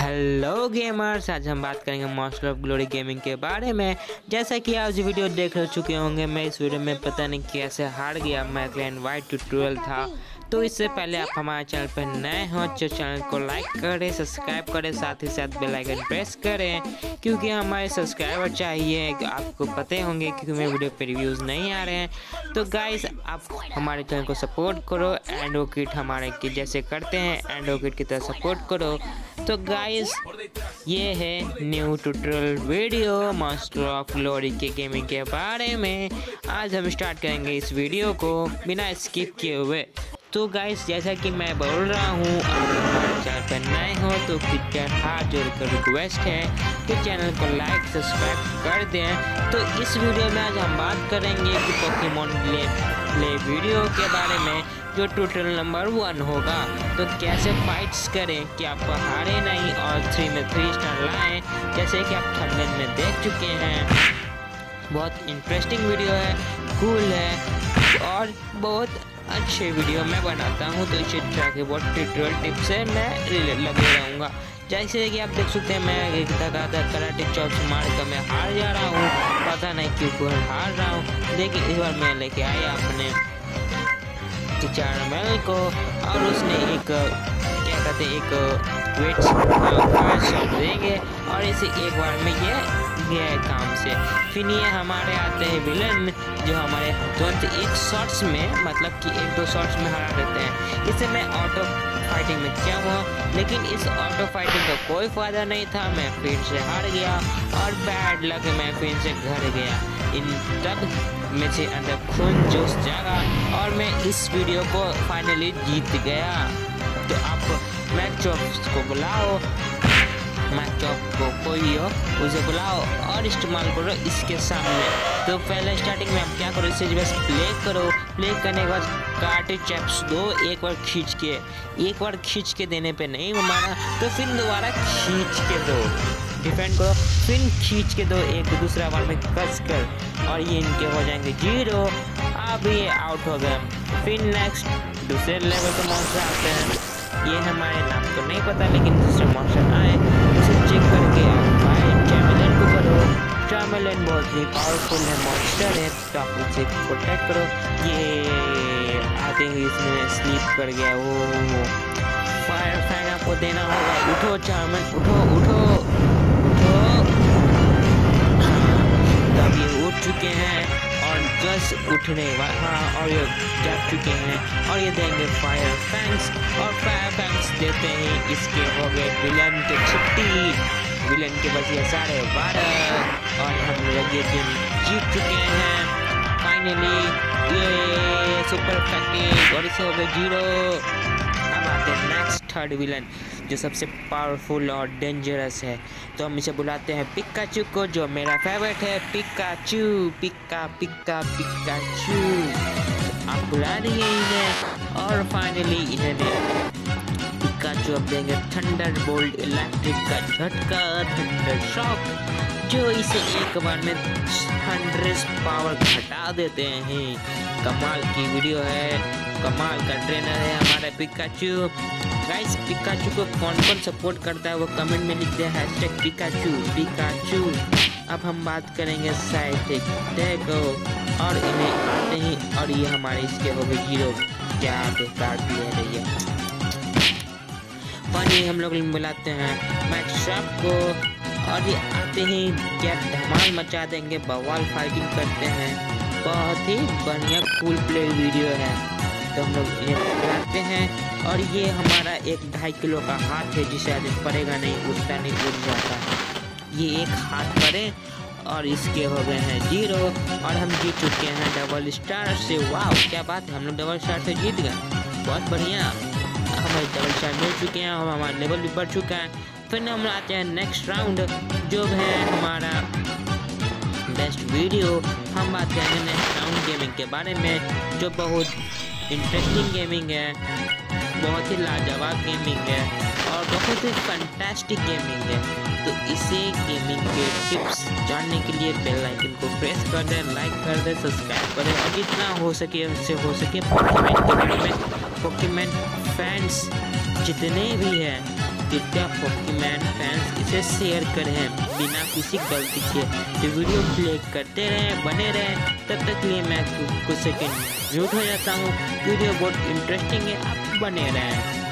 Hello gamers, आज हम बात करेंगे मास्टर ऑफ ग्लोरी गेमिंग के बारे में। जैसा कि आप वीडियो देख चुके होंगे, मैं इस वीडियो में पता नहीं कैसे हार गया। मैं क्लैन वाइट ट्यूटोरियल था। तो इससे पहले आप हमारे चैनल पर नए हो तो चैनल को लाइक करें, सब्सक्राइब करें, साथ ही साथ बेल आइकन प्रेस करें, क्योंकि हमारे सब्सक्राइबर चाहिए। आपको पते होंगे क्योंकि मेरे वीडियो पे रिव्यूज़ नहीं आ रहे हैं। तो गाइस, आप हमारे चैनल को सपोर्ट करो, एंडो किट हमारे की जैसे करते हैं एंडो किट की तरह सपोर्ट करो। तो गाइस, ये है new tutorial video master of glory के गेमिंग के बारे में। आज हम स्टार्ट करेंगे इस वीडियो को बिना स्किप किए हुए। तो गाइस, जैसा कि मैं बोल रहा हूँ, अगर हमारे चैनल पर नए हो तो कृपया हाथ जोड़कर रिक्वेस्ट है कि चैनल को लाइक सब्सक्राइब कर दें। तो इस वीडियो में आज हम बात करेंगे कि पोकेमॉन प्ले वीडियो के बारे में, जो ट्यूटोरियल नंबर 1 होगा। तो कैसे फाइट्स करें कि आप हारे नहीं और 3 में 3 स्टार लाएं, जैसे कि आप थंबनेल में देख चुके हैं। बहुत इंटरेस्टिंग वीडियो है, कूल है और बहुत अच्छे वीडियो मैं बनाता हूँ। तो इसी तरह के बहुत ट्यूटोरियल टिप्स से मैं लगे रहूँगा। जैसे कि आप देख सकते हैं, मैं एक धगाधक कराटे चॉप्स मार कर मैं हार जा रहा हूँ। पता नहीं क्यों हार रहा हूँ, लेकिन इस बार मैं लेके आया अपने चैनल को और उसने एक क्या कहते हैं, एक वेट देंगे और इसे एक बार में ये गया काम से। फिर ये हमारे आते हैं विलन, जो हमारे तुरंत एक शॉट्स में, मतलब कि 1-2 शॉट्स में हरा देते हैं। इससे मैं ऑटो फाइटिंग में क्या हुआ, लेकिन इस ऑटो फाइटिंग का कोई फायदा नहीं था। मैं फिर से हार गया और बैड लग मैं फिर से घर गया। इन तब मुझे अंदर खून जोश जागा और मैं इस वीडियो को फाइनली जीत गया। तो आप मैक चॉप्स को बुलाओ, मैक चॉप को कोई भी हो उसे बुलाओ और इस्तेमाल करो इसके सामने। तो पहले स्टार्टिंग में आप क्या करो, इसे बस प्ले करो। प्ले करने के बाद कार्टे चैप्स दो, एक बार खींच के देने पे नहीं मारा तो फिर दोबारा खींच के दो, डिफेंड करो, फिर खींच के दो एक दूसरा बार में कस कर, और ये इनके हो जाएंगे 0। अब ये आउट हो गए। फिर नेक्स्ट दूसरे लेवल के मॉन्स्टर आते हैं। ये हमारे नाम तो नहीं पता, लेकिन दूसरे मॉन्स्टर आए उसे चेक करके आप चैमेलियन को करो। चैमेलियन बहुत ही पावरफुल है मॉन्स्टर है, तो आप उसे प्रोटेक्ट करो। ये आते ही इसमें स्लीप कर गया। वो फायर फैंग आपको देना होगा। उठो चैमेलियन, उठो उठो उठो। तब ये उठ चुके हैं और जस्ट उठने और ये जाग चुके हैं और ये देंगे फायर फैंक्स, और फायर फैंक्स देते हैं इसके हो गए विलन की छुट्टी। विलन के बस ये 12:30 और हम लोग ये गेम जीत चुके हैं फाइनली। ये सुपर इफेक्टिव और इसे हो गए 0। अब आते हैं नेक्स्ट थर्ड विलन, जो सबसे पावरफुल और डेंजरस है। तो हम इसे बुलाते हैं पिकाचू को, जो मेरा फेवरेट है। Pikachu, Pikachu. आप बुला रही है इन्हें और फाइनली इन्होंने पिकाचू अब देंगे थंडर बोल्ट, इलेक्ट्रिक का झटका, थंडर शॉक, जो इसे एक बार में 100 पावर घटा देते हैं। कमाल की वीडियो है, कमाल का ट्रेनर है हमारा पिकाचू। गाइस, पिकाचू को कौन कौन सपोर्ट करता है वो कमेंट में लिख दे, #पिकाचू। अब हम बात करेंगे साइड देखो, और इन्हें आते ही और ये हमारे इसके हो गए 0। क्या बेकार दिए रही है। पानी हम लोग बुलाते हैं मैक्स शॉप को और ये आते ही क्या धमाल मचा देंगे, बवाल फाइटिंग करते हैं। बहुत ही बढ़िया कूल प्ले वीडियो है। तो हम लोग इन्हें बुलाते हैं और ये हमारा 1-2.5 किलो का हाथ है, जिसे आज पड़ेगा नहीं, उठता नहीं, उठ जाता। ये एक हाथ पड़े और इसके हो गए हैं 0 और हम जीत चुके हैं डबल स्टार से। वाह, क्या बात है, हम लोग डबल स्टार से जीत गए। बहुत बढ़िया, हमारे डबल स्टार मिल चुके हैं और हमारा लेवल भी बढ़ चुका है। फिर हम आते हैं नेक्स्ट राउंड, जो है हमारा बेस्ट वीडियो। हम बात करेंगे नेक्स्ट राउंड गेमिंग के बारे में, जो बहुत इंटरेस्टिंग गेमिंग है, बहुत ही लाजवाब गेमिंग है और बहुत ही फैंटास्टिक गेमिंग है। तो इसे गेमिंग के टिप्स जानने के लिए बेल आइकन को प्रेस कर दें, लाइक कर दें, सब्सक्राइब करें और जितना हो सके उससे हो सके पोकेमॉन के बारे में, पोकेमॉन फैंस जितने भी हैं कृपया पॉकीमैन फैंस इसे शेयर करें बिना किसी गलती के। तो वीडियो प्ले करते रहें, बने रहें। तब तक के लिए मैं कुछ सेकंड म्यूट हो जाता हूँ। वीडियो बहुत इंटरेस्टिंग है, आप बने रहें।